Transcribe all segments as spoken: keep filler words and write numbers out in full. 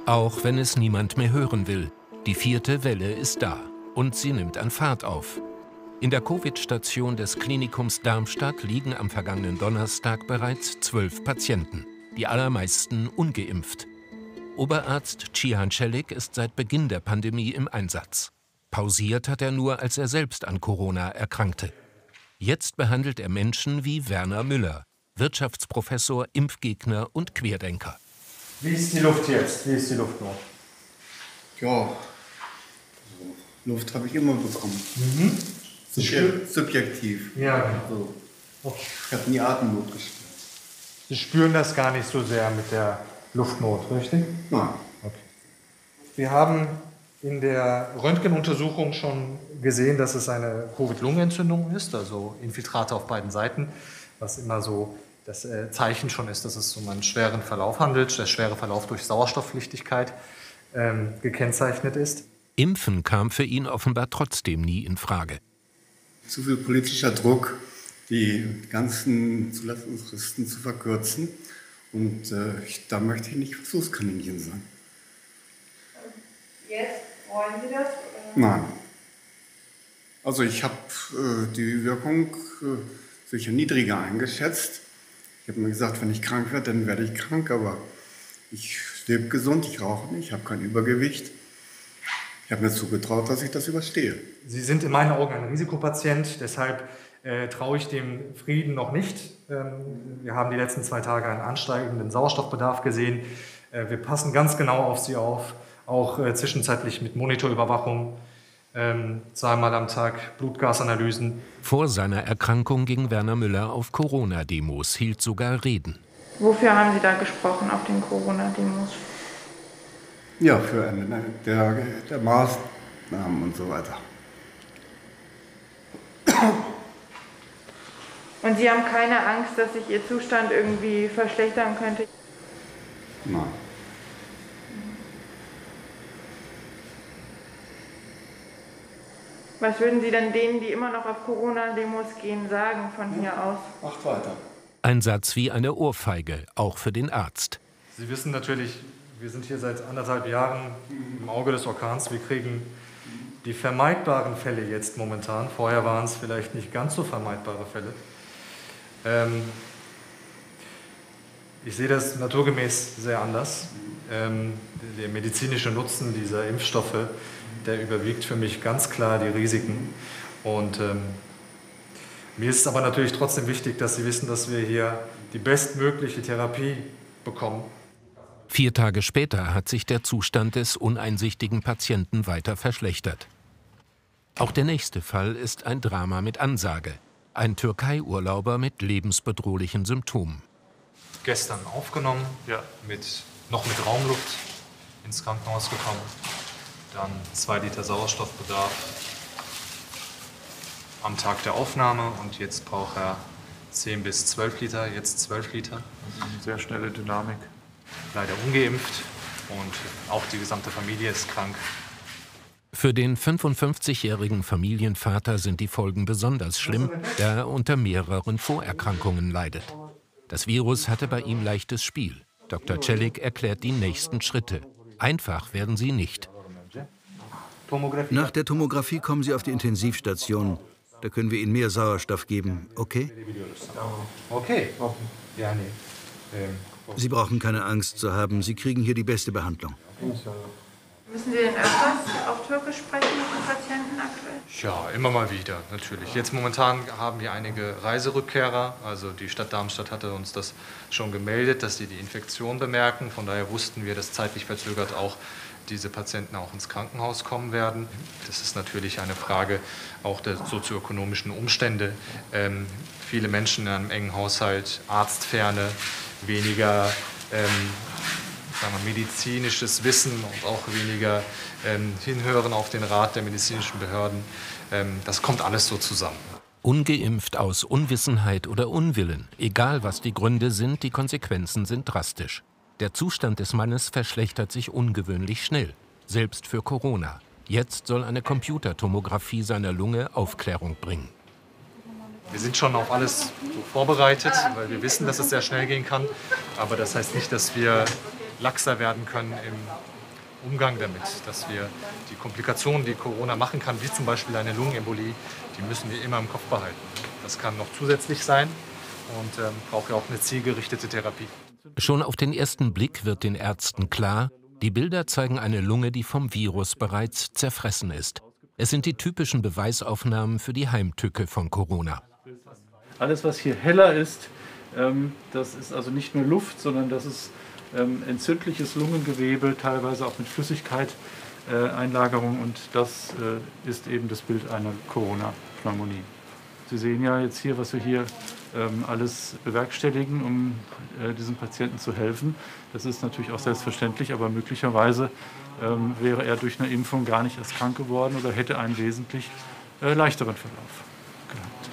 Auch wenn es niemand mehr hören will, die vierte Welle ist da und sie nimmt an Fahrt auf. In der Covid-Station des Klinikums Darmstadt liegen am vergangenen Donnerstag bereits zwölf Patienten, die allermeisten ungeimpft. Oberarzt Cihan Celik ist seit Beginn der Pandemie im Einsatz. Pausiert hat er nur, als er selbst an Corona erkrankte. Jetzt behandelt er Menschen wie Werner Müller, Wirtschaftsprofessor, Impfgegner und Querdenker. Wie ist die Luft jetzt? Wie ist die Luft noch? Ja, also Luft habe ich immer bekommen. Mhm. Subjek subjektiv. Ja, so. Okay. Ich habe nie Atemnot gespürt. Sie spüren das gar nicht so sehr mit der Luftnot, richtig? Nein. Okay. Wir haben in der Röntgenuntersuchung schon gesehen, dass es eine Covid-Lungenentzündung ist, also Infiltrate auf beiden Seiten, was immer so das Zeichen schon ist, dass es um einen schweren Verlauf handelt, der schwere Verlauf durch Sauerstoffpflichtigkeit ähm, gekennzeichnet ist. Impfen kam für ihn offenbar trotzdem nie in Frage. Zu viel politischer Druck, die ganzen Zulassungsfristen zu verkürzen. Und äh, ich, da möchte ich nicht Versuchskaninchen sein. Jetzt wollen Sie das? Oder? Nein. Also ich habe äh, die Wirkung äh, sicher niedriger eingeschätzt. Ich habe mir gesagt, wenn ich krank werde, dann werde ich krank. Aber ich lebe gesund, ich rauche nicht, ich habe kein Übergewicht. Ich habe mir zugetraut, dass ich das überstehe. Sie sind in meinen Augen ein Risikopatient, deshalb äh, traue ich dem Frieden noch nicht. Ähm, wir haben die letzten zwei Tage einen ansteigenden Sauerstoffbedarf gesehen. Äh, wir passen ganz genau auf Sie auf, auch äh, zwischenzeitlich mit Monitorüberwachung, ähm, zweimal am Tag Blutgasanalysen. Vor seiner Erkrankung ging Werner Müller auf Corona-Demos, hielt sogar Reden. Wofür haben Sie da gesprochen auf den Corona-Demos? Ja, für Ende der, der Maßnahmen und so weiter. Und Sie haben keine Angst, dass sich Ihr Zustand irgendwie verschlechtern könnte? Nein. Was würden Sie denn denen, die immer noch auf Corona-Demos gehen, sagen von hier aus? Macht weiter. Ein Satz wie eine Ohrfeige, auch für den Arzt. Sie wissen natürlich, wir sind hier seit anderthalb Jahren im Auge des Orkans. Wir kriegen die vermeidbaren Fälle jetzt momentan. Vorher waren es vielleicht nicht ganz so vermeidbare Fälle. Ähm, ich sehe das naturgemäß sehr anders. Ähm, der medizinische Nutzen dieser Impfstoffe, der überwiegt für mich ganz klar die Risiken. Und ähm, mir ist es aber natürlich trotzdem wichtig, dass Sie wissen, dass wir hier die bestmögliche Therapie bekommen. Vier Tage später hat sich der Zustand des uneinsichtigen Patienten weiter verschlechtert. Auch der nächste Fall ist ein Drama mit Ansage. Ein Türkei-Urlauber mit lebensbedrohlichen Symptomen. Gestern aufgenommen, ja, mit, noch mit Raumluft ins Krankenhaus gekommen. Dann zwei Liter Sauerstoffbedarf am Tag der Aufnahme und jetzt braucht er zehn bis zwölf Liter, jetzt zwölf Liter. Also eine sehr schnelle Dynamik. Leider ungeimpft und auch die gesamte Familie ist krank. Für den fünfundfünfzigjährigen Familienvater sind die Folgen besonders schlimm, da er unter mehreren Vorerkrankungen leidet. Das Virus hatte bei ihm leichtes Spiel. Doktor Celik erklärt die nächsten Schritte. Einfach werden sie nicht. Nach der Tomographie kommen Sie auf die Intensivstation. Da können wir Ihnen mehr Sauerstoff geben, okay? Okay. Ja, nee. Ähm. Sie brauchen keine Angst zu haben. Sie kriegen hier die beste Behandlung. Müssen Sie denn öfters auf Türkisch sprechen mit den Patienten aktuell? Ja, immer mal wieder, natürlich. Jetzt momentan haben wir einige Reiserückkehrer. Also die Stadt Darmstadt hatte uns das schon gemeldet, dass sie die Infektion bemerken. Von daher wussten wir, dass zeitlich verzögert auch diese Patienten auch ins Krankenhaus kommen werden. Das ist natürlich eine Frage auch der sozioökonomischen Umstände. Ähm, viele Menschen in einem engen Haushalt, Arztferne, weniger ähm, sagen wir, medizinisches Wissen und auch weniger ähm, Hinhören auf den Rat der medizinischen Behörden. Ähm, das kommt alles so zusammen. Ungeimpft aus Unwissenheit oder Unwillen, egal was die Gründe sind, die Konsequenzen sind drastisch. Der Zustand des Mannes verschlechtert sich ungewöhnlich schnell, selbst für Corona. Jetzt soll eine Computertomographie seiner Lunge Aufklärung bringen. Wir sind schon auf alles so vorbereitet, weil wir wissen, dass es sehr schnell gehen kann. Aber das heißt nicht, dass wir laxer werden können im Umgang damit, dass wir die Komplikationen, die Corona machen kann, wie zum Beispiel eine Lungenembolie, die müssen wir immer im Kopf behalten. Das kann noch zusätzlich sein und ähm, braucht ja auch eine zielgerichtete Therapie. Schon auf den ersten Blick wird den Ärzten klar, die Bilder zeigen eine Lunge, die vom Virus bereits zerfressen ist. Es sind die typischen Beweisaufnahmen für die Heimtücke von Corona. Alles, was hier heller ist, ähm, das ist also nicht nur Luft, sondern das ist ähm, entzündliches Lungengewebe, teilweise auch mit Flüssigkeit-Einlagerung. Äh, und das äh, ist eben das Bild einer Corona-Pneumonie. Sie sehen ja jetzt hier, was wir hier ähm, alles bewerkstelligen, um äh, diesen Patienten zu helfen. Das ist natürlich auch selbstverständlich, aber möglicherweise ähm, wäre er durch eine Impfung gar nicht erst krank geworden oder hätte einen wesentlich äh, leichteren Verlauf gehabt.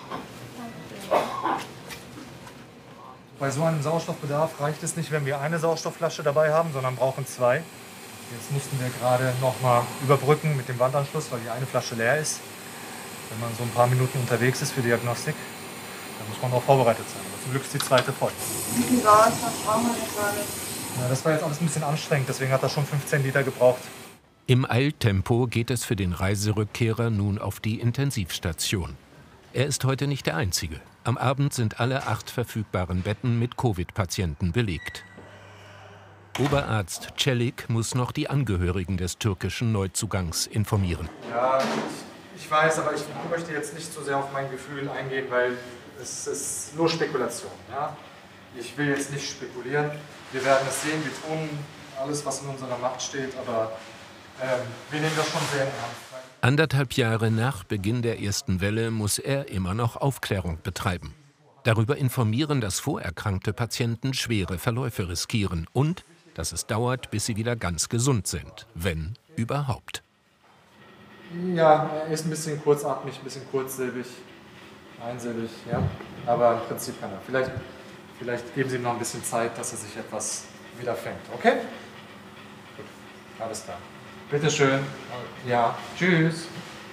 Bei so einem Sauerstoffbedarf reicht es nicht, wenn wir eine Sauerstoffflasche dabei haben, sondern brauchen zwei. Jetzt mussten wir gerade noch mal überbrücken mit dem Wandanschluss, weil die eine Flasche leer ist. Wenn man so ein paar Minuten unterwegs ist für Diagnostik, dann muss man auch vorbereitet sein. Aber zum Glück ist die zweite voll. Wie viel Sauerstoff brauchen wir denn gerade? Ja, das war jetzt alles ein bisschen anstrengend, deswegen hat das schon fünfzehn Liter gebraucht. Im Eiltempo geht es für den Reiserückkehrer nun auf die Intensivstation. Er ist heute nicht der Einzige. Am Abend sind alle acht verfügbaren Betten mit Covid-Patienten belegt. Oberarzt Celik muss noch die Angehörigen des türkischen Neuzugangs informieren. Ja, ich, ich weiß, aber ich möchte jetzt nicht so sehr auf mein Gefühl eingehen, weil es ist nur Spekulation. Ja? Ich will jetzt nicht spekulieren. Wir werden es sehen, wir tun alles, was in unserer Macht steht, aber ähm, wir nehmen das schon sehr ernst. Anderthalb Jahre nach Beginn der ersten Welle muss er immer noch Aufklärung betreiben. Darüber informieren, dass vorerkrankte Patienten schwere Verläufe riskieren und dass es dauert, bis sie wieder ganz gesund sind, wenn überhaupt. Ja, er ist ein bisschen kurzatmig, ein bisschen kurzsilbig, einsilbig, ja. Aber im Prinzip kann er. Vielleicht, vielleicht geben Sie ihm noch ein bisschen Zeit, dass er sich etwas wieder fängt. Okay? Gut, alles klar. Bitteschön. Ja, tschüss.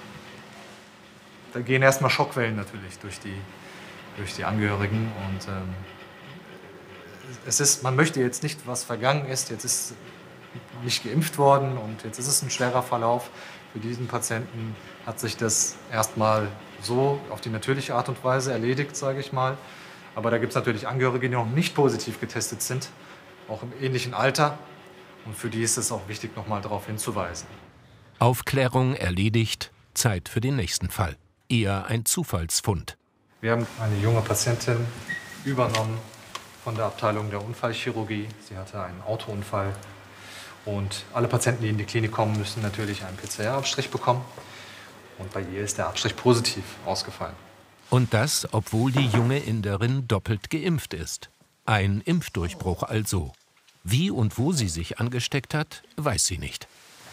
Da gehen erstmal Schockwellen natürlich durch die, durch die Angehörigen. Und ähm, es ist, man möchte jetzt nicht, was vergangen ist. Jetzt ist nicht geimpft worden und jetzt ist es ein schwerer Verlauf. Für diesen Patienten hat sich das erstmal so auf die natürliche Art und Weise erledigt, sage ich mal. Aber da gibt es natürlich Angehörige, die noch nicht positiv getestet sind, auch im ähnlichen Alter. Und für die ist es auch wichtig, noch mal darauf hinzuweisen. Aufklärung erledigt, Zeit für den nächsten Fall. Eher ein Zufallsfund. Wir haben eine junge Patientin übernommen von der Abteilung der Unfallchirurgie. Sie hatte einen Autounfall. Und alle Patienten, die in die Klinik kommen, müssen natürlich einen P C R-Abstrich bekommen. Und bei ihr ist der Abstrich positiv ausgefallen. Und das, obwohl die junge Inderin doppelt geimpft ist. Ein Impfdurchbruch also. Wie und wo sie sich angesteckt hat, weiß sie nicht.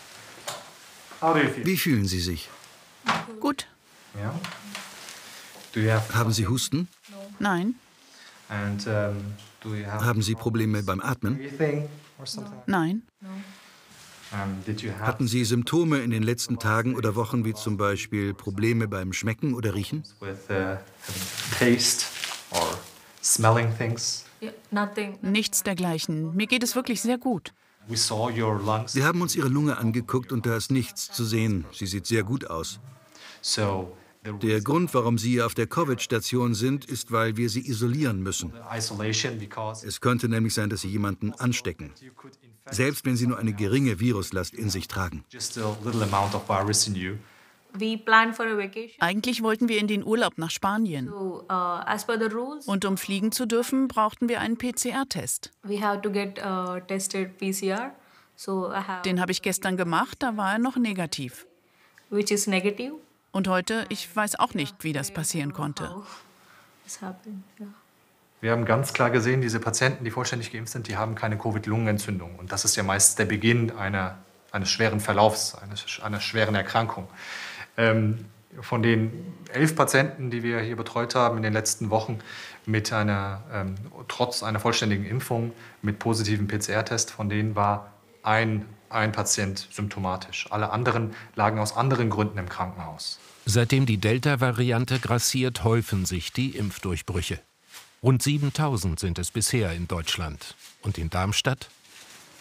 Wie fühlen Sie sich? Gut. Ja. Haben Sie Husten? Nein. And, um, do you have Haben Sie Probleme beim Atmen? breathing or something? Nein. Um, did you have Hatten Sie Symptome in den letzten Tagen oder Wochen, wie zum Beispiel Probleme beim Schmecken oder Riechen? with uh, having taste or smelling things? Nichts dergleichen. Mir geht es wirklich sehr gut. We saw your lungs. Wir haben uns Ihre Lunge angeguckt und da ist nichts zu sehen. Sie sieht sehr gut aus. So the Der Grund, warum Sie auf der Covid-Station sind, ist, weil wir Sie isolieren müssen. isolation because Es könnte nämlich sein, dass Sie jemanden anstecken, you could infect selbst wenn Sie nur eine geringe Viruslast in sich tragen. just a little amount of virus in you. We planned for a vacation. Eigentlich wollten wir in den Urlaub nach Spanien. So, uh, as per the rules, Und um fliegen zu dürfen, brauchten wir einen P C R-Test. we have to get uh, tested P C R. So I have, Den habe ich gestern gemacht, da war er noch negativ. which is negative. Und heute, ich weiß auch nicht, wie das passieren konnte. How this happened? Yeah. Wir haben ganz klar gesehen, diese Patienten, die vollständig geimpft sind, die haben keine Covid-Lungenentzündung. Und das ist ja meist der Beginn einer, eines schweren Verlaufs, eines, einer schweren Erkrankung. Ähm, von den elf Patienten, die wir hier betreut haben in den letzten Wochen, mit einer, ähm, trotz einer vollständigen Impfung mit positivem P C R-Test, von denen war ein, ein Patient symptomatisch. Alle anderen lagen aus anderen Gründen im Krankenhaus. Seitdem die Delta-Variante grassiert, häufen sich die Impfdurchbrüche. Rund siebentausend sind es bisher in Deutschland. Und in Darmstadt?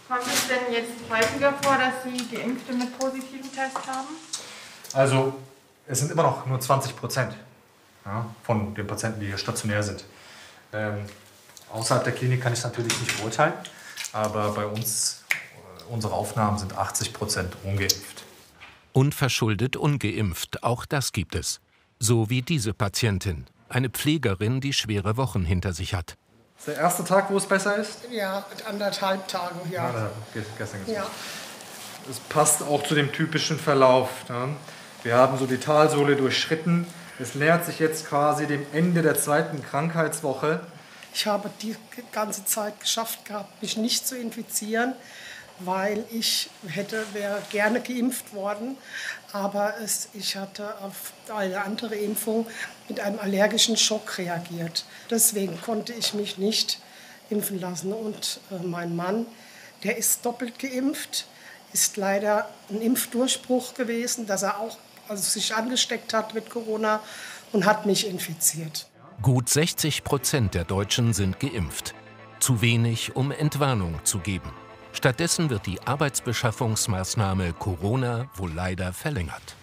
Kommt es denn jetzt häufiger vor, dass Sie Geimpfte mit positiven Test haben? Also es sind immer noch nur zwanzig Prozent, ja, von den Patienten, die hier stationär sind. Ähm, außerhalb der Klinik kann ich es natürlich nicht beurteilen, aber bei uns, unsere Aufnahmen sind achtzig Prozent ungeimpft. Unverschuldet ungeimpft, auch das gibt es. So wie diese Patientin, eine Pflegerin, die schwere Wochen hinter sich hat. Ist der erste Tag, wo es besser ist? Ja, anderthalb Tage, ja. ja gestern ja. Es passt auch zu dem typischen Verlauf. Ja. Wir haben so die Talsohle durchschritten. Es nähert sich jetzt quasi dem Ende der zweiten Krankheitswoche. Ich habe die ganze Zeit geschafft gehabt, mich nicht zu infizieren, weil ich hätte, wäre gerne geimpft worden, aber es, ich hatte auf eine andere Impfung mit einem allergischen Schock reagiert. Deswegen konnte ich mich nicht impfen lassen. Und äh, mein Mann, der ist doppelt geimpft, ist leider ein Impfdurchbruch gewesen, dass er auch also sich angesteckt hat mit Corona und hat mich infiziert. Gut sechzig Prozent der Deutschen sind geimpft. Zu wenig, um Entwarnung zu geben. Stattdessen wird die Arbeitsbeschaffungsmaßnahme Corona wohl leider verlängert.